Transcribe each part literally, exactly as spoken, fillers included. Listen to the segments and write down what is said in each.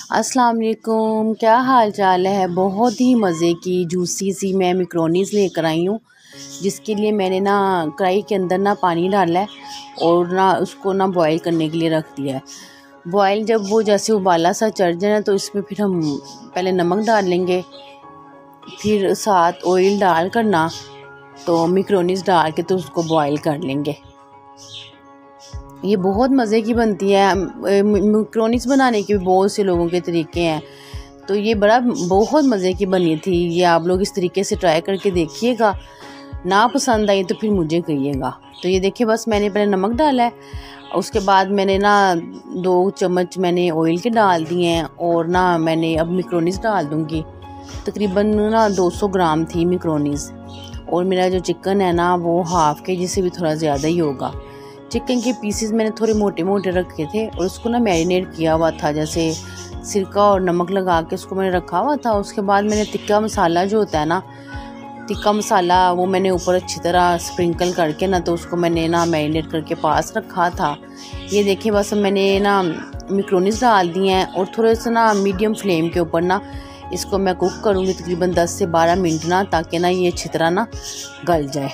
अस्सलाम वालेकुम, क्या हाल चाल है। बहुत ही मज़े की जूसी सी मैं मैक्रोनीज़ लेकर आई हूँ, जिसके लिए मैंने ना कढ़ाई के अंदर ना पानी डाला है और ना उसको ना बॉईल करने के लिए रख दिया है। बॉईल जब वो जैसे उबाला सा चढ़ जाए ना, तो इसमें फिर हम पहले नमक डाल लेंगे, फिर साथ ऑयल डाल कर ना तो मैक्रोनीज़ डाल के तो उसको बॉईल कर लेंगे। ये बहुत मज़े की बनती है। मैक्रोनीज़ बनाने के भी बहुत से लोगों के तरीके हैं, तो ये बड़ा बहुत मज़े की बनी थी। ये आप लोग इस तरीके से ट्राई करके देखिएगा, ना पसंद आई तो फिर मुझे कहिएगा। तो ये देखिए, बस मैंने पहले नमक डाला है, उसके बाद मैंने ना दो चम्मच मैंने ऑयल के डाल दिए हैं और ना मैंने अब मैक्रोनीज़ डाल दूँगी। तकरीबन ना दो सौ ग्राम थी मैक्रोनीज़, और मेरा जो चिकन है ना वो हाफ़ के जी से भी थोड़ा ज़्यादा ही होगा। चिकन के पीसेस मैंने थोड़े मोटे मोटे रखे थे और उसको ना मैरिनेट किया हुआ था, जैसे सिरका और नमक लगा के उसको मैंने रखा हुआ था। उसके बाद मैंने टिक्का मसाला जो होता है ना, टिक्का मसाला वो मैंने ऊपर अच्छी तरह स्प्रिंकल करके ना तो उसको मैंने ना मैरिनेट करके पास रखा था। ये देखिए, बस मैंने ना मैक्रोनीज़ डाल दिए हैं और थोड़े से ना मीडियम फ्लेम के ऊपर ना इसको मैं कुक करूँगी तकरीबन दस से बारह मिनट ना, ताकि ना ये अच्छी तरह ना गल जाए।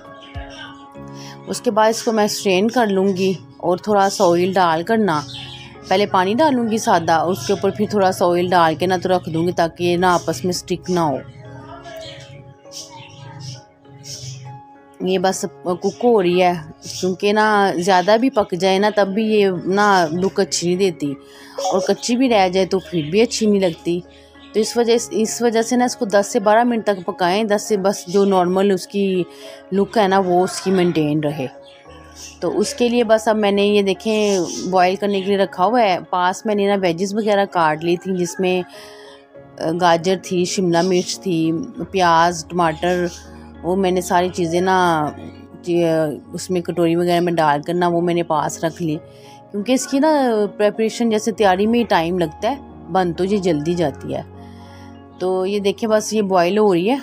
उसके बाद इसको मैं स्ट्रेन कर लूँगी और थोड़ा सा ऑयल डाल कर ना पहले पानी डालूँगी सादा, उसके ऊपर फिर थोड़ा सा ऑयल डाल के ना तो रख दूँगी, ताकि ये ना आपस में स्टिक ना हो। ये बस कुक हो रही है, क्योंकि ना ज़्यादा भी पक जाए ना तब भी ये ना लुक अच्छी नहीं देती, और कच्ची भी रह जाए तो फिर भी अच्छी नहीं लगती। तो इस वजह इस वजह से ना इसको दस से बारह मिनट तक पकाएं, दस से बस जो नॉर्मल उसकी लुक है ना वो उसकी मेंटेन रहे। तो उसके लिए बस अब मैंने ये देखें बॉईल करने के लिए रखा हुआ है। पास मैंने ना वेजिस वगैरह काट ली थी, जिसमें गाजर थी, शिमला मिर्च थी, प्याज, टमाटर, वो मैंने सारी चीज़ें ना उसमें कटोरी वगैरह में डाल कर ना वो मैंने पास रख ली, क्योंकि इसकी ना प्रिपरेशन जैसे तैयारी में ही टाइम लगता है, बन तो ये जल्दी जाती है। तो ये देखिए, बस ये बॉईल हो रही है।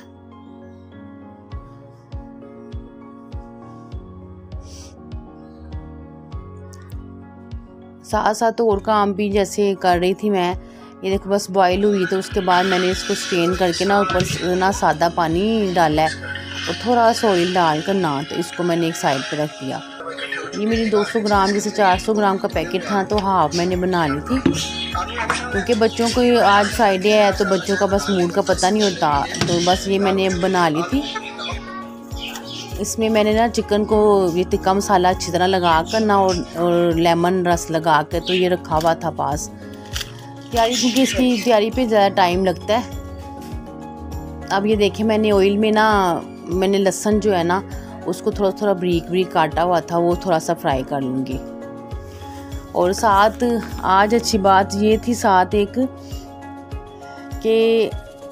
साथ साथ तो और काम भी जैसे कर रही थी मैं। ये देखो, बस बॉईल हुई तो उसके बाद मैंने इसको स्ट्रेन करके ना ऊपर ना सादा पानी डाला है और थोड़ा सा ऑयल डाल कर ना तो इसको मैंने एक साइड पे रख दिया। ये मेरी दो सौ ग्राम जैसे चार सौ ग्राम का पैकेट था, तो हाफ मैंने बना ली थी, क्योंकि बच्चों को आज फ्राइडे है तो बच्चों का बस मूड का पता नहीं होता। तो बस ये मैंने बना ली थी। इसमें मैंने ना चिकन को ये टिक्का मसाला अच्छी तरह लगा कर ना और, और लेमन रस लगा कर तो ये रखा हुआ था पास तैयारी, क्योंकि इसकी तैयारी पे ज़्यादा टाइम लगता है। अब ये देखें, मैंने ऑयल में ना मैंने लहसुन जो है ना उसको थोड़ा थोड़ा ब्रीक ब्रीक काटा हुआ था, वो थोड़ा सा फ्राई कर लूँगी। और साथ आज अच्छी बात ये थी साथ एक कि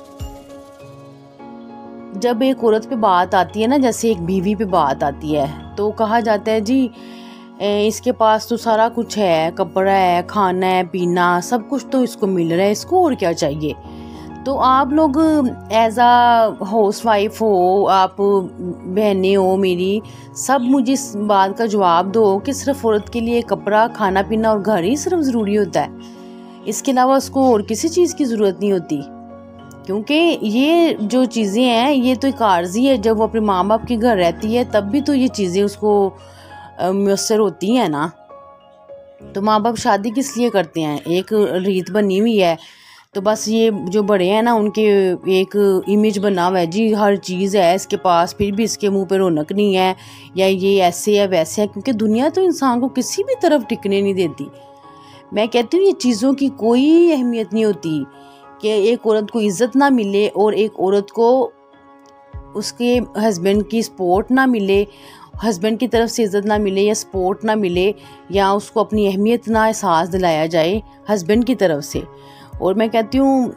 जब एक औरत पे बात आती है ना, जैसे एक बीवी पे बात आती है, तो कहा जाता है जी इसके पास तो सारा कुछ है, कपड़ा है, खाना है, पीना, सब कुछ तो इसको मिल रहा है, इसको और क्या चाहिए। तो आप लोग एज आ हाउस वाइफ हो, आप बहनें हो मेरी, सब मुझे इस बात का जवाब दो कि सिर्फ औरत के लिए कपड़ा, खाना पीना और घर ही सिर्फ ज़रूरी होता है, इसके अलावा उसको और किसी चीज़ की ज़रूरत नहीं होती। क्योंकि ये जो चीज़ें हैं ये तो एक आर्जी है, जब वो अपने माँ बाप के घर रहती है तब भी तो ये चीज़ें उसको मुयस्सर होती हैं ना। तो माँ बाप शादी किस लिए करते हैं, एक रीत बनी हुई है। तो बस ये जो बड़े हैं ना उनके एक इमेज बना हुआ है जी, हर चीज़ है इसके पास फिर भी इसके मुंह पे रौनक नहीं है, या ये ऐसे है वैसे है, क्योंकि दुनिया तो इंसान को किसी भी तरफ टिकने नहीं देती। मैं कहती हूँ ये चीज़ों की कोई अहमियत नहीं होती कि एक औरत को इज़्ज़त ना मिले और एक औरत को उसके हस्बैंड की सपोर्ट ना मिले, हस्बैंड की तरफ से इज़्ज़त ना मिले या सपोर्ट ना मिले, या उसको अपनी अहमियत ना एहसास दिलाया जाए हस्बैंड की तरफ से। और मैं कहती हूँ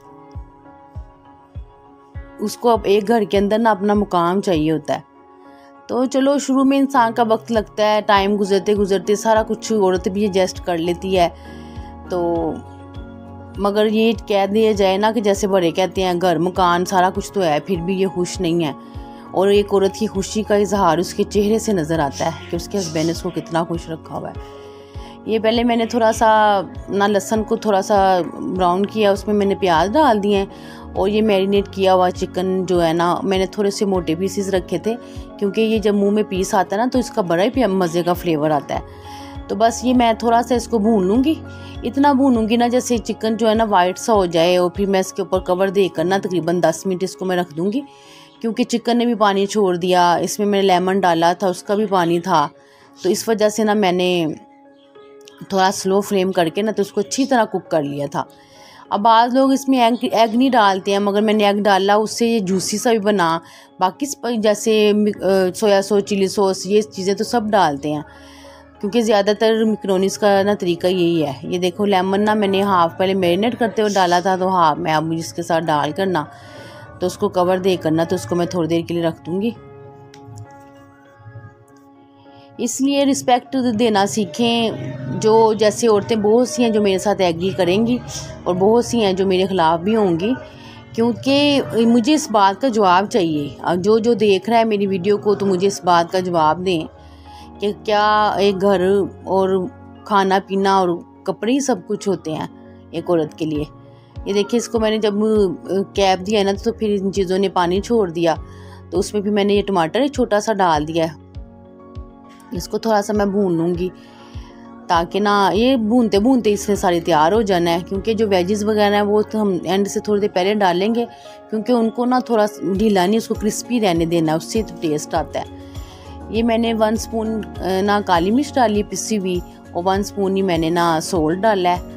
उसको अब एक घर के अंदर ना अपना मुकाम चाहिए होता है। तो चलो, शुरू में इंसान का वक्त लगता है, टाइम गुजरते गुजरते सारा कुछ औरत भी एडजस्ट कर लेती है। तो मगर ये कह दिया जाए ना कि जैसे बड़े कहते हैं घर मकान सारा कुछ तो है, फिर भी ये खुश नहीं है, और एक औरत की खुशी का इजहार उसके चेहरे से नज़र आता है कि उसके हस्बैंड ने उसको कितना खुश रखा हुआ है। ये पहले मैंने थोड़ा सा ना लहसुन को थोड़ा सा ब्राउन किया, उसमें मैंने प्याज डाल दिए हैं और ये मैरिनेट किया हुआ चिकन जो है ना मैंने थोड़े से मोटे पीसेस रखे थे, क्योंकि ये जब मुंह में पीस आता है ना तो इसका बड़ा ही मज़े का फ्लेवर आता है। तो बस ये मैं थोड़ा सा इसको भून लूँगी, इतना भूनूंगी ना जैसे चिकन जो है ना वाइट सा हो जाए, और फिर मैं इसके ऊपर कवर देकर ना तकरीबन दस मिनट इसको मैं रख दूँगी, क्योंकि चिकन ने भी पानी छोड़ दिया, इसमें मैंने लेमन डाला था उसका भी पानी था, तो इस वजह से ना मैंने थोड़ा स्लो फ्लेम करके ना तो उसको अच्छी तरह कुक कर लिया था। अब बाद लोग इसमें एग एग नहीं डालते हैं, मगर मैंने एग डाला, उससे ये जूसी सा भी बना। बाकी जैसे सोया सॉस, चिली सॉस, ये चीज़ें तो सब डालते हैं, क्योंकि ज़्यादातर मैक्रोनीस का ना तरीका यही है। ये देखो लेमन ना मैंने हाफ़ पहले मैरिनेट करते हुए डाला था, तो हाफ़ मैं अब इसके साथ डाल कर ना तो उसको कवर दे करना तो उसको मैं थोड़ी देर के लिए रख दूँगी। इसलिए रिस्पेक्ट देना सीखें, जो जैसे औरतें बहुत सी हैं जो मेरे साथ एग्री करेंगी और बहुत सी हैं जो मेरे ख़िलाफ़ भी होंगी, क्योंकि मुझे इस बात का जवाब चाहिए। और जो जो देख रहा है मेरी वीडियो को तो मुझे इस बात का जवाब दें कि क्या एक घर और खाना पीना और कपड़े ही सब कुछ होते हैं एक औरत के लिए। ये देखिए इसको मैंने जब कैप दिया है ना तो फिर इन चीज़ों ने पानी छोड़ दिया, तो उसमें भी मैंने ये टमाटर छोटा सा डाल दिया है। इसको थोड़ा सा मैं भून लूँगी ताकि ना ये भूनते भूनते इसमें सारी तैयार हो जाना है, क्योंकि जो वेजेस वगैरह हैं वो तो हम एंड से थोड़ी देर पहले डालेंगे, क्योंकि उनको ना थोड़ा ढीला नहीं, उसको क्रिस्पी रहने देना, उससे तो टेस्ट आता है। ये मैंने वन स्पून ना काली मिर्च डाली पिसी हुई, और वन स्पून ही मैंने ना सोल्ट डाला है।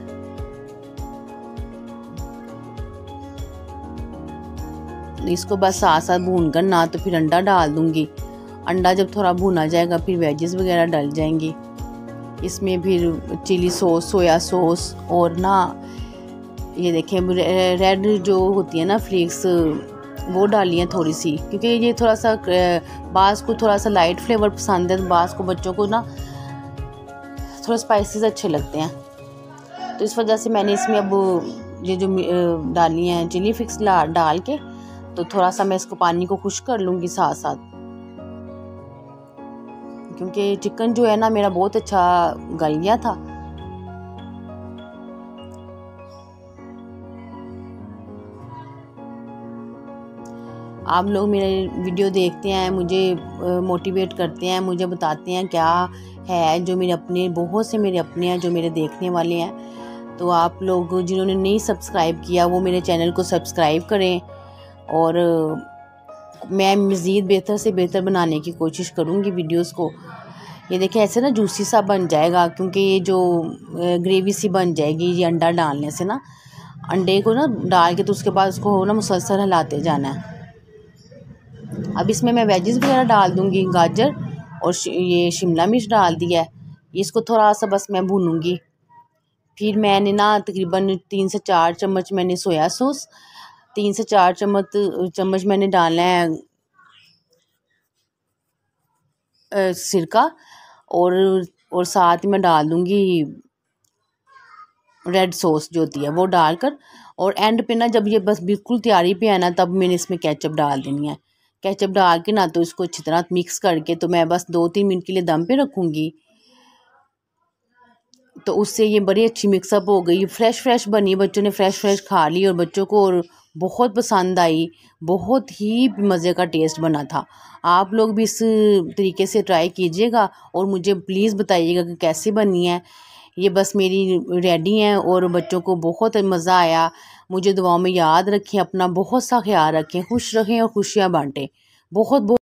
इसको बस साथ साथ भून कर ना तो फिर अंडा डाल दूँगी। अंडा जब थोड़ा भुना जाएगा फिर वेजेस वगैरह डल जाएंगी। इसमें फिर चिली सॉस, सोया सॉस और ना ये देखें रेड जो होती है ना फ्लेक्स वो डाली हैं थोड़ी सी, क्योंकि ये थोड़ा सा बास को थोड़ा सा लाइट फ्लेवर पसंद है, तो बास को बच्चों को ना थोड़ा स्पाइसेस अच्छे लगते हैं, तो इस वजह से मैंने इसमें अब ये जो डाली हैं चिली फ्लेक्स डाल के तो थोड़ा सा मैं इसको पानी को खुश कर लूँगी साथ साथ, क्योंकि चिकन जो है ना मेरा बहुत अच्छा गल गया था। आप लोग मेरे वीडियो देखते हैं, मुझे मोटिवेट करते हैं, मुझे बताते हैं क्या है, जो मेरे अपने बहुत से मेरे अपने हैं जो मेरे देखने वाले हैं। तो आप लोग जिन्होंने नहीं सब्सक्राइब किया वो मेरे चैनल को सब्सक्राइब करें, और मैं मज़ीद बेहतर से बेहतर बनाने की कोशिश करूँगी वीडियोस को। ये देखिए ऐसे ना जूसी सा बन जाएगा, क्योंकि ये जो ग्रेवी सी बन जाएगी ये अंडा डालने से ना, अंडे को ना डाल के तो उसके बाद उसको ना मुसलसल हिलाते जाना है। अब इसमें मैं वेजेस वगैरह डाल दूँगी, गाजर और ये शिमला मिर्च डाल दिया है। इसको थोड़ा सा बस मैं भूनूँगी। फिर मैंने ना तकरीबन तीन से चार चम्मच मैंने सोया सॉस, तीन से चार चम्मच चम्मच मैंने डालना है सिरका, और और साथ में डाल दूँगी रेड सॉस जो होती है वो डालकर, और एंड पे ना जब ये बस बिल्कुल तैयारी पे है ना तब मैंने इसमें केचप डाल देनी है। केचप डाल के ना तो इसको अच्छी तरह मिक्स करके तो मैं बस दो तीन मिनट के लिए दम पे रखूँगी, तो उससे ये बड़ी अच्छी मिक्सअप हो गई, फ्रेश फ्रेश बनी, बच्चों ने फ्रेश फ्रेश खा ली और बच्चों को और बहुत पसंद आई, बहुत ही मज़े का टेस्ट बना था। आप लोग भी इस तरीके से ट्राई कीजिएगा और मुझे प्लीज़ बताइएगा कि कैसी बनी है। ये बस मेरी रेडी हैं और बच्चों को बहुत मज़ा आया। मुझे दुआओं में याद रखें, अपना बहुत सा ख्याल रखें, खुश रहें और खुशियाँ बांटें। बहुत बहुत